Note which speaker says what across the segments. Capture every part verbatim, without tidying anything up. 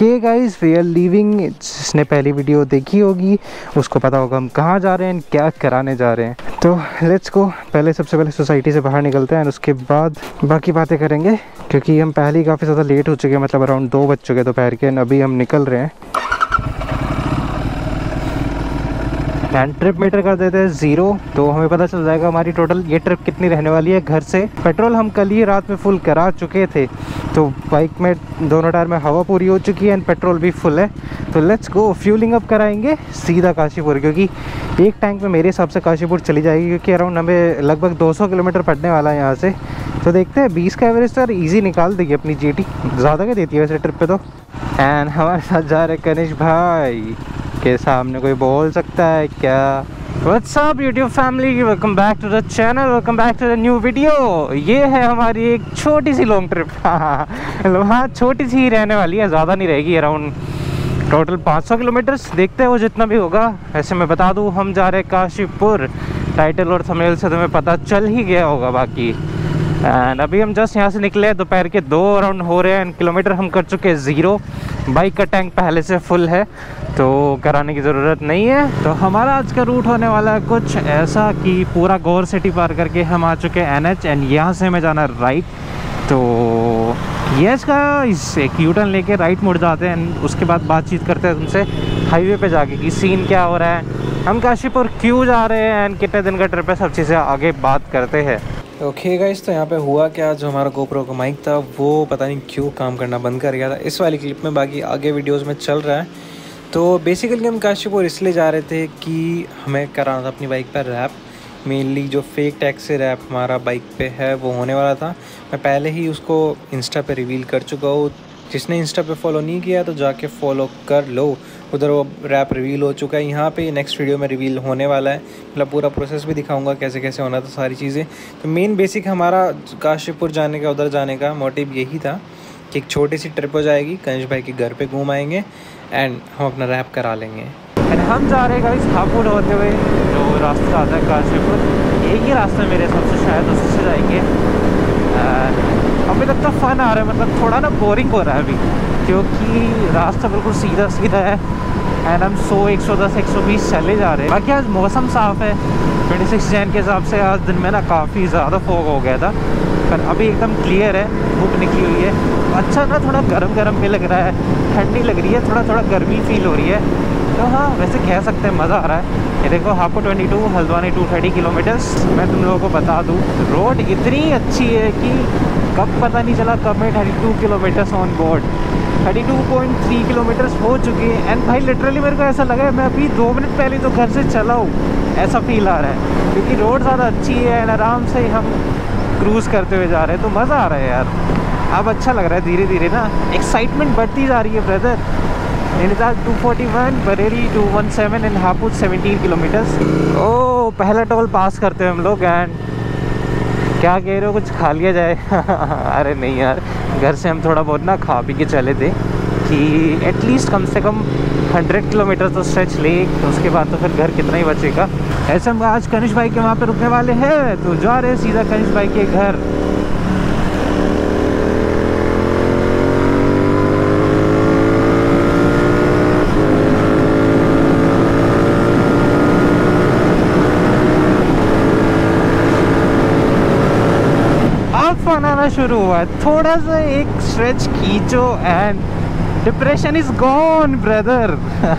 Speaker 1: Okay guys, we are leaving. जिसने पहली video देखी होगी उसको पता होगा हम कहाँ जा रहे हैं, क्या कराने जा रहे हैं। तो लेट्स गो। पहले सबसे पहले सोसाइटी से बाहर निकलते हैं और उसके बाद बाकी बातें करेंगे, क्योंकि हम पहले ही काफ़ी ज़्यादा लेट हो चुके हैं। मतलब अराउंड दो बज चुके दोपहर के, अभी हम निकल रहे हैं। एंड ट्रिप मीटर कर देते हैं ज़ीरो, तो हमें पता चल जाएगा हमारी टोटल ये ट्रिप कितनी रहने वाली है। घर से पेट्रोल हम कल ही रात में फुल करा चुके थे, तो बाइक में दोनों टायर में हवा पूरी हो चुकी है एंड पेट्रोल भी फुल है। तो लेट्स गो, फ्यूलिंग अप कराएंगे सीधा काशीपुर, क्योंकि एक टैंक में मेरे हिसाब से काशीपुर चली जाएगी, क्योंकि अराउंड हमें लगभग दो सौ किलोमीटर पड़ने वाला है यहाँ से। तो देखते हैं, बीस का एवरेज तो ईजी निकाल देगी अपनी जीटी, ज़्यादा क्या देती है वैसे ट्रिप पे तो। एंड हमारे साथ जा रहे कनिश भाई के सामने कोई बोल सकता है क्या? What's up YouTube family, welcome back to the channel, welcome back to the new video। ये है हमारी एक छोटी सी लॉन्ग ट्रिप। हाँ, छोटी सी ही रहने वाली है, ज़्यादा नहीं रहेगी। अराउंड टोटल पाँच सौ किलोमीटर्स, देखते हैं वो जितना भी होगा। ऐसे मैं बता दूँ, हम जा रहे हैं काशीपुर। टाइटल और थंबनेल से तुम्हें पता चल ही गया होगा बाकी। एंड अभी हम जस्ट यहाँ से निकले, दोपहर के दो अराउंड हो रहे हैं। किलोमीटर हम कर चुके हैं ज़ीरो। बाइक का टैंक पहले से फुल है, तो कराने की ज़रूरत नहीं है। तो हमारा आज का रूट होने वाला है कुछ ऐसा कि पूरा गौर सिटी पार करके हम आ चुके हैं एन एच, एंड यहाँ से हमें जाना राइट। तो ये इसका इस एक यू टर्न लेके राइट मुड़ जाते हैं, उसके बाद बातचीत करते हैं तुमसे हाईवे पे जाके कि सीन क्या हो रहा है, हम काशीपुर क्यों जा रहे हैं एंड कितने दिन का ट्रिप है, सब चीज़ें आगे बात करते हैं। ओके गाइस, तो यहाँ पे हुआ क्या, जो हमारा गोप्रो का माइक था वो पता नहीं क्यों काम करना बंद कर गया था इस वाली क्लिप में, बाकी आगे वीडियोस में चल रहा है। तो बेसिकली हम काशीपुर इसलिए जा रहे थे कि हमें कराना था अपनी बाइक पर रैप। मेनली जो फेक टैग से रैप हमारा बाइक पे है वो होने वाला था। मैं पहले ही उसको इंस्टा पे रिवील कर चुका हूँ। जिसने इंस्टा पे फॉलो नहीं किया तो जाके फॉलो कर लो, उधर वो रैप रिवील हो चुका है। यहाँ पे नेक्स्ट वीडियो में रिवील होने वाला है, मतलब पूरा प्रोसेस भी दिखाऊंगा कैसे कैसे होना था सारी चीज़ें। तो मेन बेसिक हमारा काशीपुर जाने का, उधर जाने का मोटिव यही था कि एक छोटी सी ट्रिप हो जाएगी, कनिश भाई के घर पे घूम आएंगे एंड हम अपना रैप करा लेंगे। एंड हम जा रहे हैं गाइस हापुड़ होते हुए, जो रास्ता आता है काशीपुर, एक ही रास्ता मेरे हिसाब से, शायद उसी से जाएंगे। अभी तक तो फन आ रहा है, मतलब थोड़ा ना बोरिंग हो रहा है अभी, क्योंकि रास्ता बिल्कुल सीधा सीधा है एंड हम सौ, एक सौ दस, एक सौ बीस चले जा रहे हैं। बाकी आज मौसम साफ़ है, छब्बीस जैन के हिसाब से आज दिन में ना काफ़ी ज़्यादा फॉग हो गया था, पर अभी एकदम क्लियर है, धूप निकली हुई है। अच्छा ना, थोड़ा गर्म गर्म भी लग रहा है, ठंडी लग रही है, थोड़ा थोड़ा गर्मी फील हो रही है। तो हाँ, वैसे कह सकते हैं मज़ा आ रहा है। ये देखो हापुड़ बाईस, हल्द्वानी दो सौ तीस किलोमीटर्स। मैं तुम लोगों को बता दूँ, रोड इतनी अच्छी है कि कब पता नहीं चला कब मैं बत्तीस किलोमीटर्स ऑन बोर्ड, बत्तीस पॉइंट तीन किलोमीटर्स हो चुकी है। एंड भाई लिटरली मेरे को ऐसा लगा है मैं अभी दो मिनट पहले तो घर से चला हूँ, ऐसा फील आ रहा है, क्योंकि रोड ज़्यादा अच्छी है एंड आराम से हम क्रूज़ करते हुए जा रहे हैं। तो मज़ा आ रहा है यार, अब अच्छा लग रहा है। धीरे धीरे ना एक्साइटमेंट बढ़ती जा रही है ब्रदर। नैनीताल दो सौ इकतालीस, बरेली दो सौ सत्रह एंड हापुड़ सत्रह किलोमीटर्स। ओ, पहला टोल पास करते हैं हम लोग। एंड क्या कह रहे हो, कुछ खा लिया जाए? अरे नहीं यार, घर से हम थोड़ा बहुत ना खा पी के चले थे कि एटलीस्ट कम से कम सौ किलोमीटर तो स्ट्रेच ले, तो उसके बाद तो फिर घर कितना ही बचेगा। ऐसे हम आज कनिश भाई के वहाँ पे रुकने वाले हैं, तो जा रहे हैं सीधा कनिश भाई के घर। फन आना शुरू हुआ है, थोड़ा सा एक स्ट्रेच खींचो and depression is gone brother.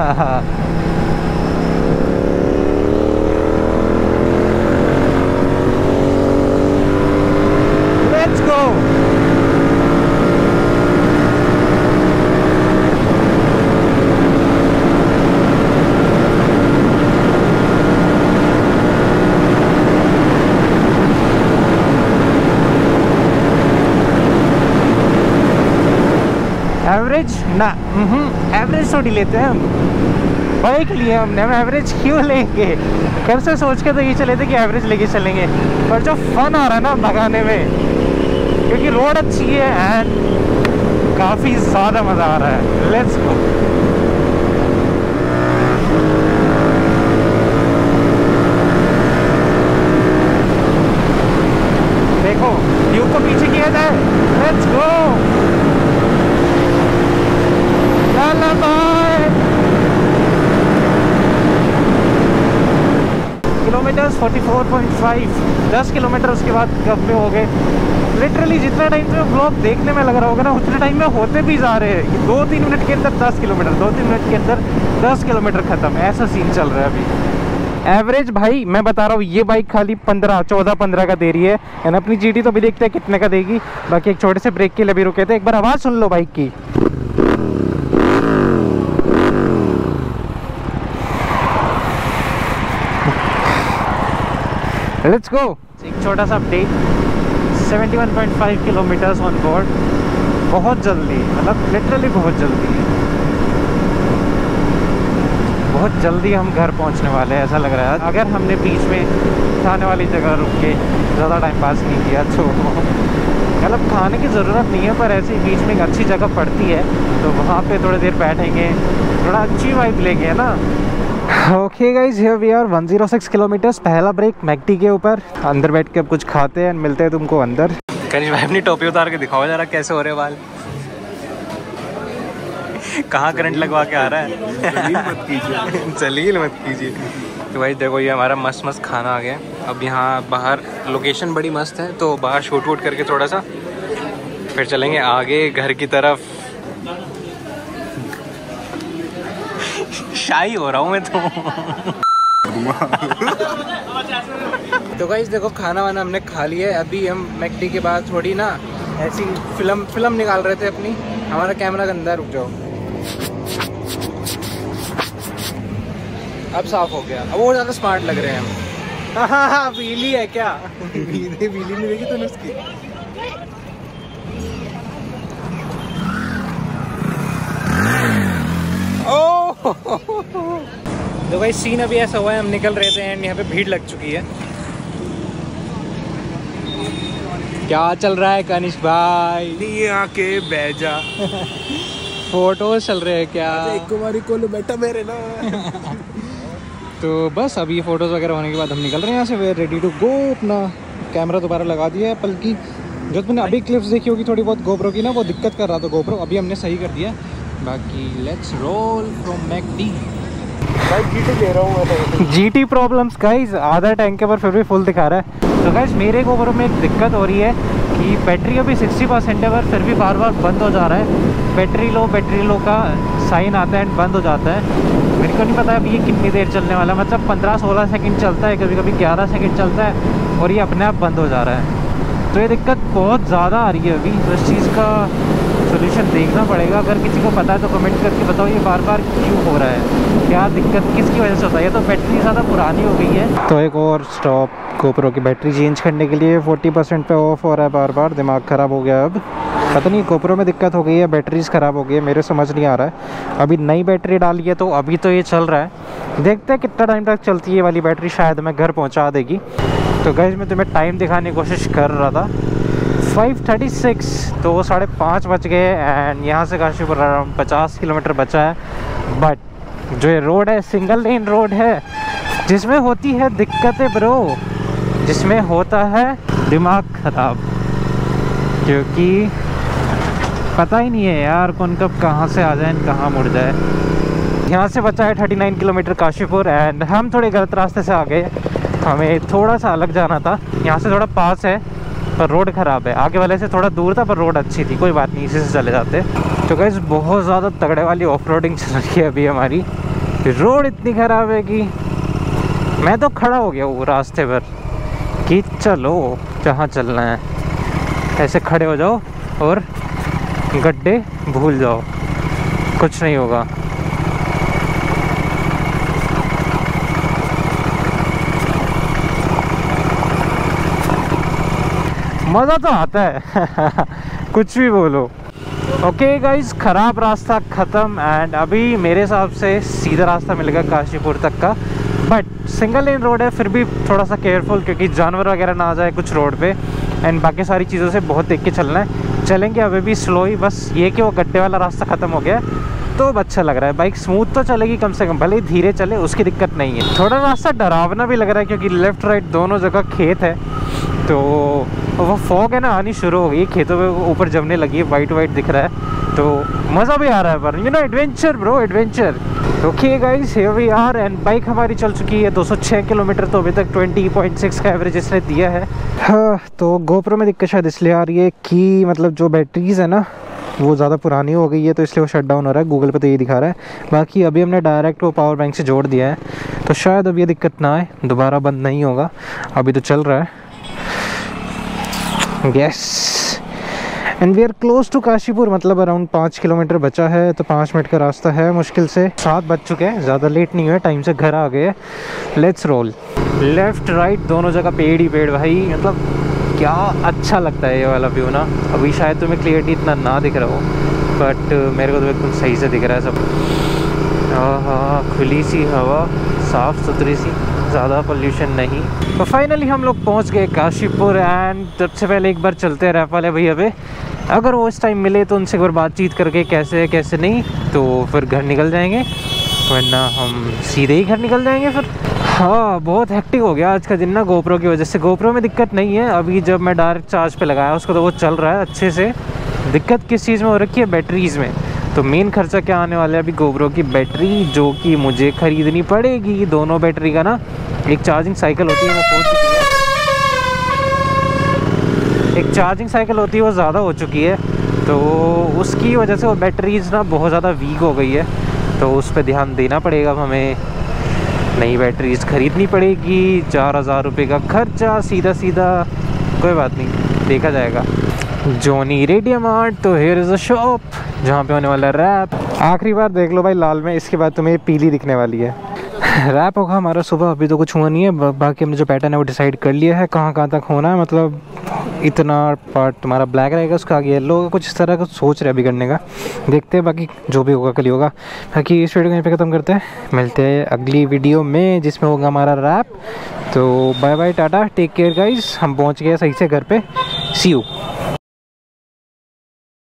Speaker 1: Let's go. Average ना, एवरेज थोड़ी लेते हैं हम, बाइक लिए हमने, हम एवरेज क्यों लेंगे? घर से सोच के तो ये चले थे कि एवरेज लेके चलेंगे, पर जो फन आ रहा है ना भगाने में, क्योंकि रोड अच्छी है एंड काफ़ी ज़्यादा मज़ा आ रहा है। Let's go. देखो व्यू को पीछे किया जाए। Let's go. Kilometre, forty four point five, दस किलोमीटर उसके बाद कब में हो गए। लिटरली जितना टाइम से ब्लॉग देखने में लग रहा होगा ना, उतने टाइम में होते भी जा रहे हैं। दो तीन मिनट के अंदर दस किलोमीटर, दो तीन मिनट के अंदर दस किलोमीटर खत्म, ऐसा सीन चल रहा है अभी। एवरेज भाई मैं बता रहा हूँ, ये बाइक खाली पंद्रह चौदह पंद्रह का दे रही है। एंड अपनी जीटी तो भी देखते हैं कितने का देगी। बाकी एक छोटे से ब्रेक के लिए भी रुके थे, एक बार आवाज़ सुन लो बाइक की। Let's go. एक छोटा सा update, seventy one point five kilometres on board. बहुत जल्दी, मतलब लिटरली बहुत जल्दी, बहुत जल्दी हम घर पहुंचने वाले हैं ऐसा लग रहा है। अगर हमने बीच में खाने वाली जगह रुक के ज़्यादा टाइम पास नहीं किया तो मतलब खाने की ज़रूरत नहीं है, पर ऐसे ही बीच में एक अच्छी जगह पड़ती है तो वहाँ पे थोड़ी देर बैठेंगे, थोड़ा अच्छी वाइब लेंगे ना। Okay guys, here we are, one zero six kilometres. पहला ब्रेक मैकडी के ऊपर। अंदर बैठ के अब कुछ खाते हैं, मिलते हैं तुमको अंदर। कनिष भाई अपनी टोपी उतार के दिखाओ जरा कैसे हो रहे बाल। कहाँ करंट लगवा के आ रहा है। मत कीजिए जलील मत कीजिए। तो भाई देखो ये हमारा मस्त मस्त खाना आ गया। अब यहाँ बाहर लोकेशन बड़ी मस्त है तो बाहर शूट वूट करके थोड़ा सा फिर चलेंगे आगे घर की तरफ। शाही हो रहा हूँ मैं तो। तो गाइस देखो खाना वाना हमने खा लिया है। अभी हम मैकडी के बाद थोड़ी ना ऐसी फिल्म फिल्म निकाल रहे थे अपनी। हमारा कैमरा गंदा, रुक जाओ। अब साफ हो गया, अब और ज़्यादा स्मार्ट लग रहे हैं हम। हाँ हाँ बिजली है क्या? बिजली बिजली नहीं देगी तूने उसकी। तो भाई सीन अभी ऐसा हुआ है, हम निकल रहे थे एंड यहाँ पे भीड़ लग चुकी है। क्या चल रहा है कनिष भाई? आके बैजा फोटोज चल रहे हैं क्या? एक कुमारी को बैठा मेरे ना। तो बस अभी फोटोज वगैरह होने के बाद हम निकल रहे हैं यहाँ से। We ready to go. अपना कैमरा दोबारा लगा दिया है, बल्कि जो तुमने अभी क्लिप्स देखी होगी थोड़ी बहुत गोप्रो की ना, वो दिक्कत कर रहा था गोप्रो, अभी हमने सही कर दिया। बाकी let's roll from McD. GT ले रहा हूँ जीटी प्रॉब्लम्स गाइस, आधा टैंक के पर फिर भी फुल दिखा रहा है। तो गाइस मेरे गोप्रो में एक दिक्कत हो रही है कि बैटरी अभी सिक्सटी परसेंट है पर फिर भी बार बार बंद हो जा रहा है। बैटरी लो बैटरी लो का साइन आता है एंड बंद हो जाता है। मेरे को नहीं पता अभी ये कितनी देर चलने वाला है, मतलब पंद्रह सोलह सेकंड चलता है, कभी कभी ग्यारह सेकंड चलता है और ये अपने आप बंद हो जा रहा है। तो ये दिक्कत बहुत ज़्यादा आ रही है अभी, तो इस चीज़ का सोल्यूशन देखना पड़ेगा। अगर किसी को पता है तो कमेंट करके बताओ ये बार बार क्यों हो रहा है, क्या दिक्कत किसकी वजह से होता है। ये तो बैटरी ज़्यादा पुरानी हो गई है। तो एक और स्टॉप गोप्रो की बैटरी चेंज करने के लिए फोर्टी परसेंट पे ऑफ हो रहा है बार बार। दिमाग ख़राब हो गया, अब पता नहीं गोप्रो में दिक्कत हो गई है, बैटरीज ख़राब हो गई है, मेरे समझ नहीं आ रहा है। अभी नई बैटरी डाली है तो अभी तो ये चल रहा है, देखते हैं कितना टाइम तक चलती है ये वाली बैटरी, शायद मैं घर पहुँचा देगी। तो गाइस मैं तुम्हें टाइम दिखाने की कोशिश कर रहा था, फाइव थर्टी सिक्स, तो साढ़े पाँच बज गए एंड यहाँ से काशीपुर अराउंड पचास किलोमीटर बचा है। बट जो ये रोड है सिंगल लेन रोड है, जिसमें होती है दिक्कतें ब्रो, जिसमें होता है दिमाग ख़राब, क्योंकि पता ही नहीं है यार कौन कब कहाँ से आ जाए कहाँ मुड़ जाए। यहाँ से बचा है thirty nine kilometre Kashipur and हम थोड़े गलत रास्ते से आ गए, हमें थोड़ा सा अलग जाना था। यहाँ से थोड़ा पास है पर रोड ख़राब है, आगे वाले से थोड़ा दूर था पर रोड अच्छी थी, कोई बात नहीं इसी से चले जाते। तो गाइस बहुत ज़्यादा तगड़े वाली ऑफ रोडिंग चल रही है अभी हमारी। रोड इतनी ख़राब है कि मैं तो खड़ा हो गया हूँ रास्ते पर कि चलो जहाँ चलना है, ऐसे खड़े हो जाओ और गड्ढे भूल जाओ, कुछ नहीं होगा। मज़ा तो आता है कुछ भी बोलो। ओके गाइस, ख़राब रास्ता ख़त्म एंड अभी मेरे हिसाब से सीधा रास्ता मिलेगा काशीपुर तक का। बट सिंगल लेन रोड है, फिर भी थोड़ा सा केयरफुल, क्योंकि जानवर वगैरह ना आ जाए कुछ रोड पे एंड बाकी सारी चीज़ों से बहुत देख के चलना है। चलेंगे अभी भी स्लो ही, बस ये कि वो गड्ढे वाला रास्ता ख़त्म हो गया तो अब अच्छा लग रहा है। बाइक स्मूथ तो चलेगी कम से कम, भले ही धीरे चले उसकी दिक्कत नहीं है। थोड़ा रास्ता डरावना भी लग रहा है क्योंकि लेफ़्ट राइट दोनों जगह खेत है, तो वो फॉग है ना आनी शुरू हो गई, खेतों पे ऊपर जमने लगी है, वाइट वाइट दिख रहा है, तो मज़ा भी आ रहा है। पर you know adventure bro, adventure. Okay guys, here we are and bike हमारी चल चुकी है दो सौ छह किलोमीटर, तो अभी तक बीस पॉइंट छह का एवरेज इसने दिया है। हाँ, तो गोप्रो में दिक्कत शायद इसलिए आ रही है कि मतलब जो बैटरीज है ना वो ज़्यादा पुरानी हो गई है, तो इसलिए वो शट डाउन हो रहा है। गूगल पे तो ये दिखा रहा है। बाकी अभी हमने डायरेक्ट वो पावर बैंक से जोड़ दिया है, तो शायद अब ये दिक्कत ना आए, दोबारा बंद नहीं होगा। अभी तो चल रहा है। Yes, and we are close to Kashipur, मतलब अराउंड पाँच किलोमीटर बचा है, तो पाँच मिनट का रास्ता है मुश्किल से। सात बज चुके हैं, ज़्यादा लेट नहीं हुआ, टाइम से घर आ गए। Let's roll. लेफ्ट राइट दोनों जगह पेड़ ही पेड़ भाई, मतलब क्या अच्छा लगता है ये वाला व्यू ना। अभी शायद तुम्हें क्लियरिटी इतना ना दिख रहा हो, बट मेरे को तो एकदम सही से दिख रहा है सब। हाँ, खुली सी हवा, साफ़ सुथरी सी, ज़्यादा पोल्यूशन नहीं। तो फाइनली हम लोग पहुंच गए काशीपुर। एंड सबसे पहले एक बार चलते हैं रैप वाले भैया पे, अगर वो इस टाइम मिले तो उनसे एक बार बातचीत करके कैसे है कैसे नहीं, तो फिर घर निकल जाएंगे, वरना हम सीधे ही घर निकल जाएंगे फिर। हाँ, बहुत हेक्टिक हो गया आज का दिन ना गोप्रो की वजह से। गोप्रो में दिक्कत नहीं है, अभी जब मैं डायरेक्ट चार्ज पे लगाया उसको तो वो चल रहा है अच्छे से। दिक्कत किस चीज़ में हो रखी है? बैटरीज़ में। तो मेन खर्चा क्या आने वाला है अभी? गोप्रो की बैटरी, जो कि मुझे ख़रीदनी पड़ेगी। दोनों बैटरी का ना एक चार्जिंग साइकिल होती है वो हो चुकी है, एक चार्जिंग साइकिल होती है वो ज़्यादा हो चुकी है, तो उसकी वजह से वो बैटरीज ना बहुत ज़्यादा वीक हो गई है। तो उस पर ध्यान देना पड़ेगा हमें, नई बैटरीज ख़रीदनी पड़ेगी। चार हज़ार रुपये का खर्चा सीधा सीधा, कोई बात नहीं, देखा जाएगा। जॉनी रेडियम आर्ट, तो हेयर इज़ अ शॉप जहाँ पे होने वाला है रैप। आखिरी बार देख लो भाई लाल में, इसके बाद तुम्हें पीली दिखने वाली है। रैप होगा हमारा सुबह, अभी तो कुछ हुआ नहीं है। बाकी हमने जो पैटर्न है वो डिसाइड कर लिया है कहाँ कहाँ तक होना है। मतलब इतना पार्ट तुम्हारा ब्लैक रहेगा, उसका आगे येलो होगा, कुछ इस तरह का सोच रहे अभी करने का। देखते हैं, बाकी जो भी होगा कल ही होगा। बाकी इस वीडियो को यहीं पे ख़त्म करते हैं, मिलते हैं अगली वीडियो में जिसमें होगा हमारा रैप। तो बाय बाय, टाटा, टेक केयर गाइस। हम पहुँच गए सही से घर पे। See you.